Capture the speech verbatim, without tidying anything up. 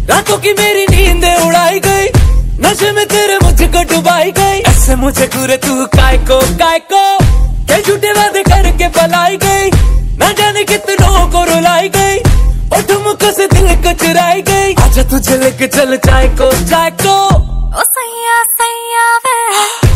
रातों की मेरी नींद उड़ाई गई, नशे में तेरे मुझको डुबाई गई। ऐसे मुझे घूरे तू काय को काय को, क्या झूठे वादे करके पलाई गई, ना जाने कितनों को रुलाई गई, और ठुमकों से दिल को चुराई गई। आजा तुझे लेके चल चाय को चाय को, ओ सैया सैया वे